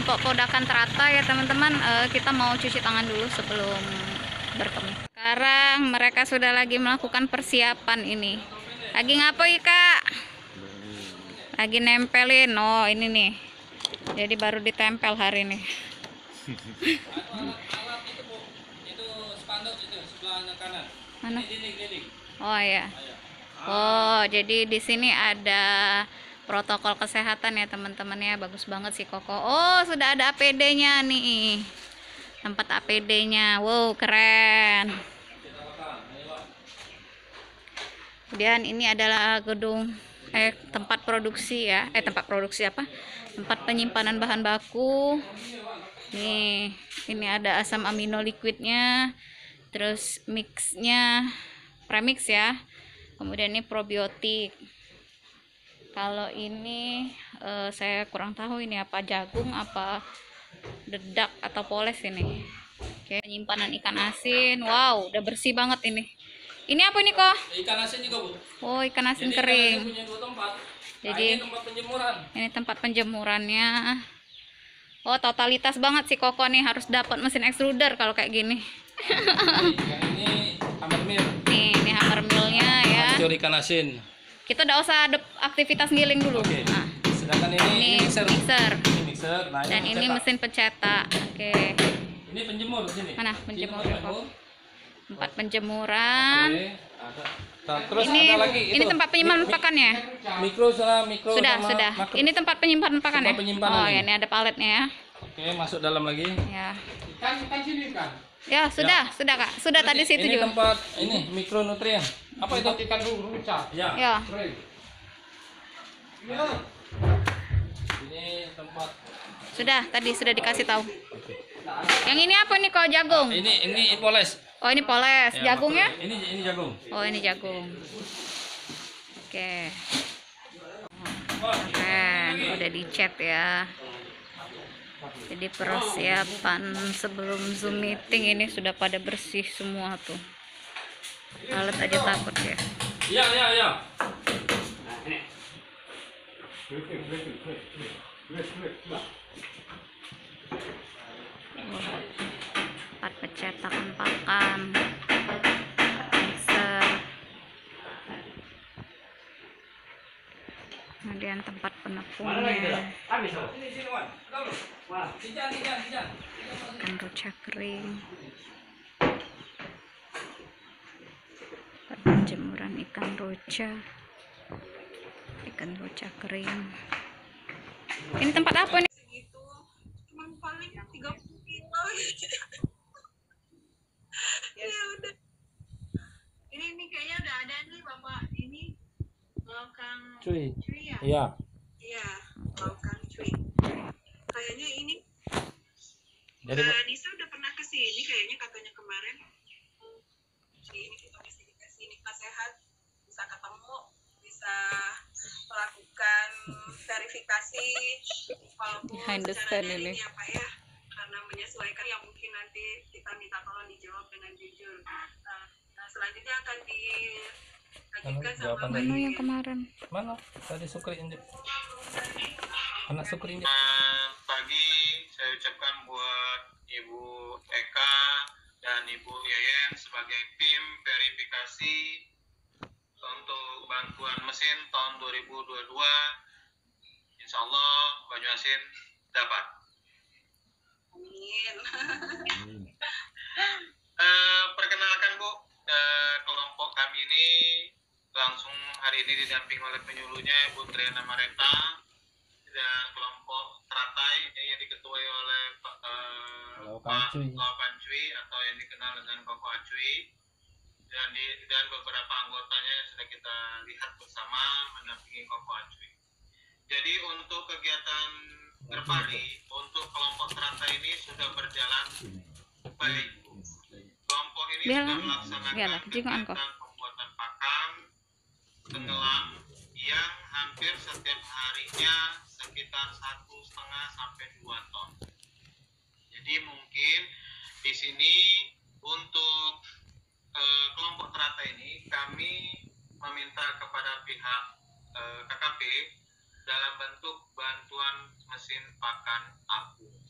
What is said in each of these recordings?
kelompok podakan teratai ya teman-teman. Kita mau cuci tangan dulu sebelum bertemu. Sekarang mereka sudah lagi melakukan persiapan ini. Lagi ngapain Kak? Lagi nempelin. Oh ini nih. Jadi baru ditempel hari ini. Itu spanduk itu sebelah kanan. Mana? Dinding. Oh ya. Oh, jadi di sini ada protokol kesehatan ya teman-teman ya. Bagus banget sih Koko. Oh, sudah ada APD-nya nih. Tempat APD-nya. Wow, keren. Kemudian ini adalah gedung tempat produksi ya. Tempat produksi apa? Tempat penyimpanan bahan baku. Nih, ini ada asam amino liquidnya. Terus mixnya premix ya. Kemudian ini probiotik. Kalau ini saya kurang tahu ini apa, jagung apa dedak atau poles ini. Oke, penyimpanan ikan asin. Wow, udah bersih banget ini. Ini apa ini kok? Ikan asin juga, Bu. Oh, ikan asin Jadi kering. ikan asin punya 2 tempat. Jadi ini tempat penjemuran. Ini tempat penjemurannya. Oh, totalitas banget sih Koko nih, harus dapat mesin extruder kalau kayak gini. Yang ini hammer mill. Nih, ini hammer mill-nya ya. Hancur ikan asin. Kita udah usah ada aktivitas giling dulu. Oke. Nah, Sedangkan ini ini mixer. Ini mixer. Nah, Dan ini pencetak. mesin pencetak. Oke. Ini penjemur di sini. Mana penjemur? Penjemur. Tempat penjemuran. Oke. Nah, terus Ini ada lagi ini tempat penyimpanan pakannya. Mikro sama Sudah. makro. Ini tempat penyimpanan pakan ya? Tempat penyimpanan Oh, ini. ya, ini ada paletnya ya. Oke, masuk dalam lagi. Ya. Kan sini kan. Ya, sudah Kak. Sudah Terus tadi situ ini juga. tempat ini mikronutrien. Apa itu? Ikan ruca. Ya. Ya. Iya. Ini tempat. Tadi sudah dikasih tahu. Yang ini apa nih kok, jagung? Ini poles. Oh, ini poles. Ya, Jagungnya? Ini jagung. Oh, ini jagung. Oke. Keren, udah dicat ya. Jadi persiapan sebelum Zoom meeting ini sudah pada bersih semua tuh. Alat aja takut ya. Iya. Tempat pencetakan pakan, mixer, kemudian tempat penepungnya, ikan ruca kering, penjemuran ikan ruca kering. Ini tempat apa nih? Segitu cuman paling 30 kilo ya udah ini kayaknya udah ada nih Bapak ini laukang Cuy. ya Iya. iya laukang cuy kayaknya ini Jadi Nisa udah pernah kesini kayaknya katanya kemarin ini kita bisa dikasih nikmat sehat bisa ketemu bisa melakukan verifikasi walaupun Behind the secara stand daring ini. ya Pak ya karena menyesuaikan yang mungkin nanti kita minta tolong dijawab dengan jujur. Nah selanjutnya akan dilanjutkan sama jawaban Mbak Mana yang Yuyun. kemarin? mana? Tadi Sukri injek. Anak Sukri injek. Pagi saya ucapkan buat Ibu Eka dan Ibu Yeyen sebagai tim verifikasi untuk bantuan mesin tahun 2022. Insya Allah Banyuasin dapat. Amin. Perkenalkan Bu, kelompok kami ini langsung hari ini didamping oleh penyuluhnya Ibu Triana Mareta dan kelompok teratai ini yang diketuai oleh Pak Laukan Cui atau yang dikenal dengan Koko Acui dan beberapa anggotanya yang sudah kita lihat bersama mendampingi Koko Acui. Jadi untuk kegiatan Gerpari untuk kelompok teratai ini sudah berjalan baik. Kelompok ini sudah melaksanakan kegiatan pembuatan pakan tenggelam yang hampir setiap harinya sekitar 1,5 sampai 2 ton. Jadi mungkin di sini untuk kelompok teratai ini kami meminta kepada pihak KKP dalam bentuk bantuan mesin pakan apung.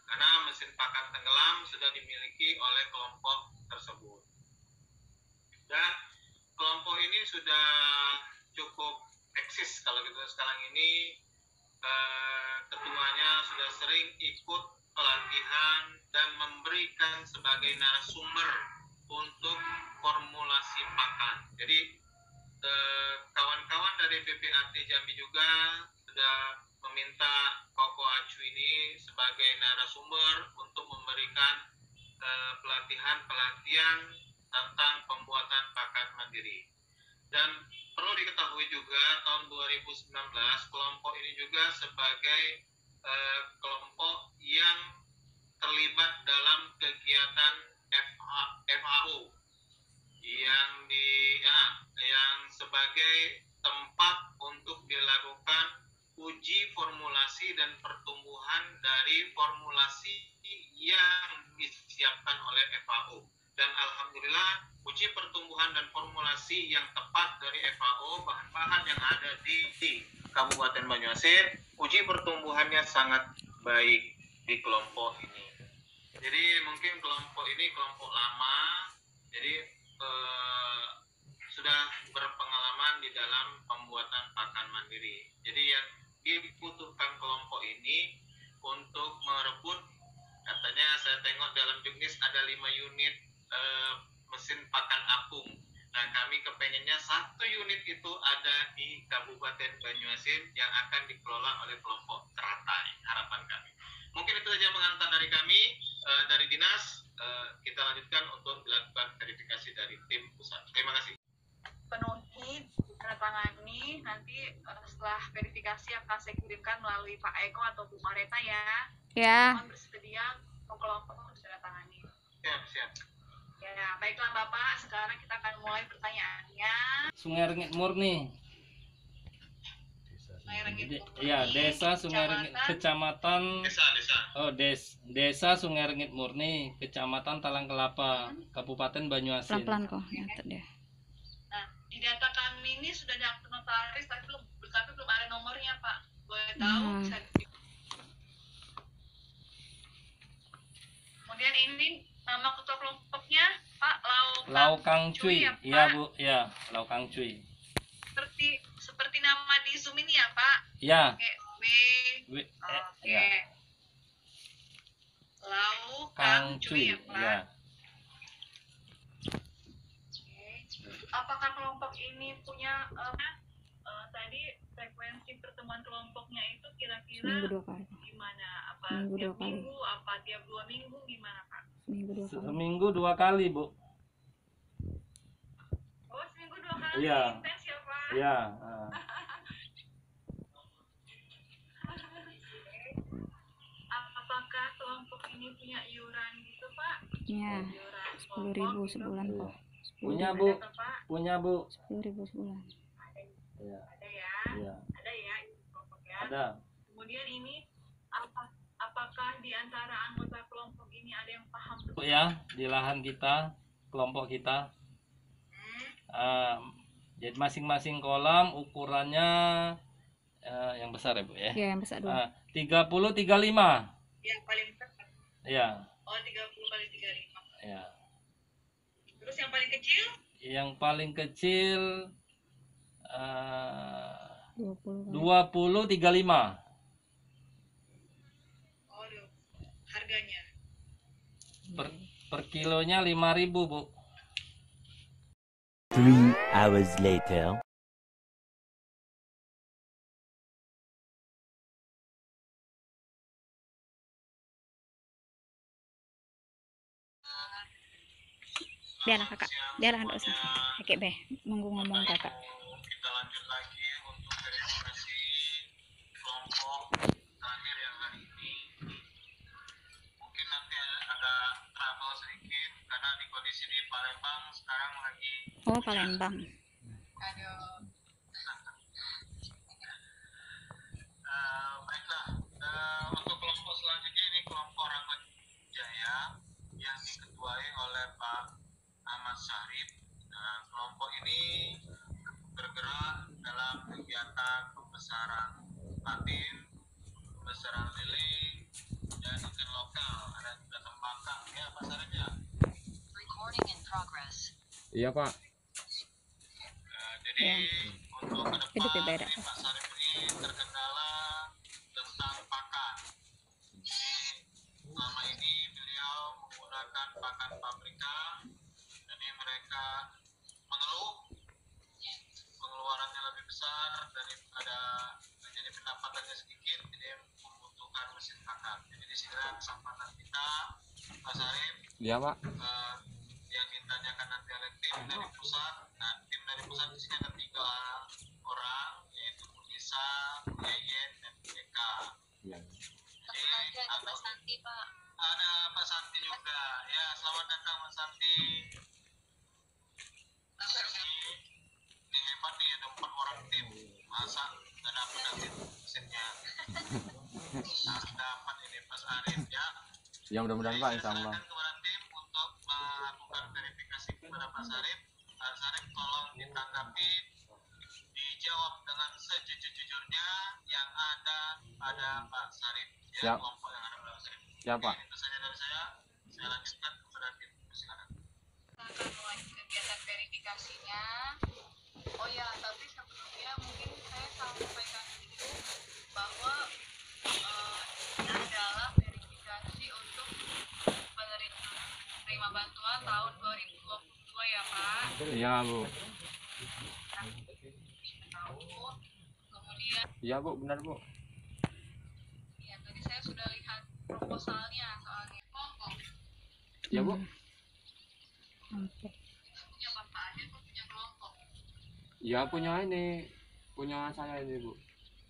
karena mesin pakan tenggelam sudah dimiliki oleh kelompok tersebut. Dan kelompok ini sudah cukup eksis kalau gitu sekarang ini. Ketuanya sudah sering ikut pelatihan dan memberikan sebagai narasumber untuk formulasi pakan. Jadi kawan-kawan dari PPAT Jambi juga sudah meminta Koko Acu ini sebagai narasumber untuk memberikan pelatihan-pelatihan tentang pembuatan pakan mandiri. Dan perlu diketahui juga tahun 2019 kelompok ini juga sebagai kelompok yang terlibat dalam kegiatan FAO yang sebagai tempat untuk dilakukan uji formulasi dan pertumbuhan dari formulasi yang disiapkan oleh FAO. Dan alhamdulillah uji pertumbuhan dan formulasi yang tepat dari FAO, bahan-bahan yang ada di Kabupaten Banyuasin, uji pertumbuhannya sangat baik di kelompok ini. Jadi mungkin kelompok ini kelompok lama, jadi sudah berpengalaman di dalam pembuatan pakan mandiri. Jadi yang dibutuhkan kelompok ini untuk merebut, katanya saya tengok dalam juknis ada 5 unit mesin pakan apung. Nah, kami kepengennya 1 unit itu ada di Kabupaten Banyuasin yang akan dikelola oleh kelompok Teratai, harapan kami. Mungkin itu saja pengantar dari kami, dari dinas. Kita lanjutkan untuk dilakukan verifikasi dari tim pusat. Terima kasih. Penuhi, tanda-tangani, nanti setelah verifikasi akan saya kirimkan melalui Pak Eko atau Bu Mareta ya. Ya. Mohon bersedia kelompok harus tanda-tangani. Siap. Ya, baiklah Bapak, sekarang kita akan mulai pertanyaannya. Sungai Rengit Murni. Sungai Rengit Murni. Ya, Desa Sungai Rengit, Kecamatan Desa Sungai Rengit Murni, Kecamatan Talang Kelapa, Kabupaten Banyuasin. Pelan-pelan kok, nyatet deh. Nah, di data kami ini sudah diaktif notaris, tapi belum ada nomornya Pak. Boleh tahu? Bisa kemudian ini nama ketua kelompoknya Pak Laukang Cuy. ya, Pak? Iya, Bu. Ya, Laukang Cuy. Seperti nama di Zoom ini ya Pak? Ya. Oke, Oke. Oke. Laukang Cuy ya Pak? Ya. Oke. Apakah kelompok ini punya tadi frekuensi pertemuan kelompoknya itu kira-kira Seminggu 2 kali. gimana? Apa Seminggu tiap 2 kali. minggu? Apa tiap 2 minggu? Gimana Pak? Seminggu 2 kali. Seminggu 2 kali, Bu. Oh, seminggu 2 kali. Iya. Intens ya Pak? Ya. Apakah kelompok ini punya iuran gitu Pak? Ya. Iuran 10.000 sebulan kok. Punya, 10.000. Bu. Ada Pak? Punya, Bu. 10.000 sebulan. Ya. Ada ya? Ya. Ada ya kelompok ya? Ada. Kemudian ini apakah di antara anggota kelompok ini ada yang paham Bu ya, di lahan kita, kelompok kita. Jadi masing-masing kolam ukurannya yang besar ya, Bu ya. Ya, yang besar 2. 30 35. yang paling besar? Ya. Oh, 30 kali 35. Ya. Terus yang paling kecil? Yang paling kecil 20 kali. 20 35. Oh, harganya? Per kilonya 5.000, Bu. 3 hours later. Biarlah kakak. Biarlah, enggak usah. Oke, Be. Nunggu ngomong kakak. Kita lanjut lagi untuk verifikasi kelompok terakhir yang hari ini. Mungkin nanti ada trouble sedikit karena di kondisi di Palembang sekarang lagi. Oh, Palembang. Aduh. Baiklah, untuk kelompok selanjutnya ini kelompok Rahmat Jaya yang diketuai oleh Pak Ahmad Syarif. Nah, kelompok ini bergerak dalam kegiatan pembesaran patin, pembesaran lele, dan ikan lokal. Iya Pak. Jadi Ya. untuk ke Hidup depan beda. ini Pak Sarip ini terkendala tentang pakan. Jadi selama ini beliau menggunakan pakan pabrika, jadi mereka mengeluh pengeluarannya lebih besar daripada jadi pendapatannya sedikit, jadi membutuhkan mesin pakan. Jadi disinilah kesempatan kita Pak Sarip Iya Pak. yang ditanyakan nanti oleh tim dari pusat. Nah, tim dari pusat di sini ada 3 orang, yaitu Bu Nisa, Bu Yeyen, dan Bu Eka. Iya. Jadi ada Pak Santi, Pak. Ada Pak Santi juga. Ya, selamat datang Pak Santi. Ini hebat nih, ada 4 orang tim. Masa nggak dapat nanti mesinnya? Harus dapat ini Mas Arif ya. Ya mudah-mudahan Pak, insya Allah. Silakan kepada tim untuk melakukan verifikasi kepada Pak Sarip. Pak Sarip tolong ditanggapi, dijawab dengan sejujur-jujurnya yang ada pada Pak Sarip. Ya, Siap. kelompok yang ada pada Pak Sarip. Siap Pak. Oke, itu saja dari saya. Saya lanjutkan kepada tim. Silakan. akan mulai kegiatan verifikasinya. Oh ya, tapi sebelumnya mungkin saya sampaikan dulu bahwa ini adalah verifikasi untuk penerima bantuan tahun 2022 ya Pak. Iya Bu. Tahu. Kemudian Iya Bu, benar Bu. ya tadi saya sudah lihat proposalnya soalnya kelompok. Iya Bu. Oke. Itu punya Bapak aja atau punya kelompok? Iya punya ini, punya saya ini Bu.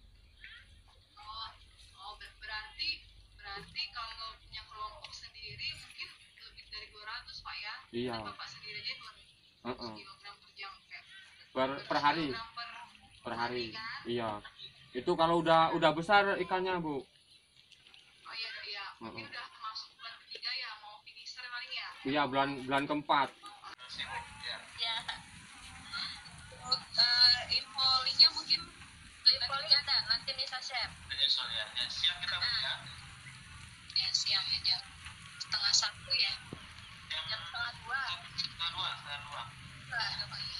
Berarti kalau punya kelompok sendiri mungkin lebih dari 200 Pak ya? Iya. Dan Bapak sendiri aja 200 kilogram per jam kayak Per hari. kilogram Per hari. kan? Iya. Itu kalau udah besar ikannya Bu. Oh iya, iya. Mungkin udah masuk bulan ketiga ya, mau finisher paling ya? Iya bulan keempat. Sibuk ya. Ya. Untuk info linknya mungkin ada nanti bisa share. Menyusul ya. Ya, siap kita Bu ya. Ya siang ya jam 1:30 ya. Jam 1:30. Setengah dua. Lah, apa ya?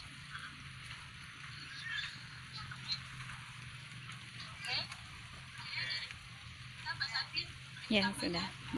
Oke. Sama sakit. Ya, sudah.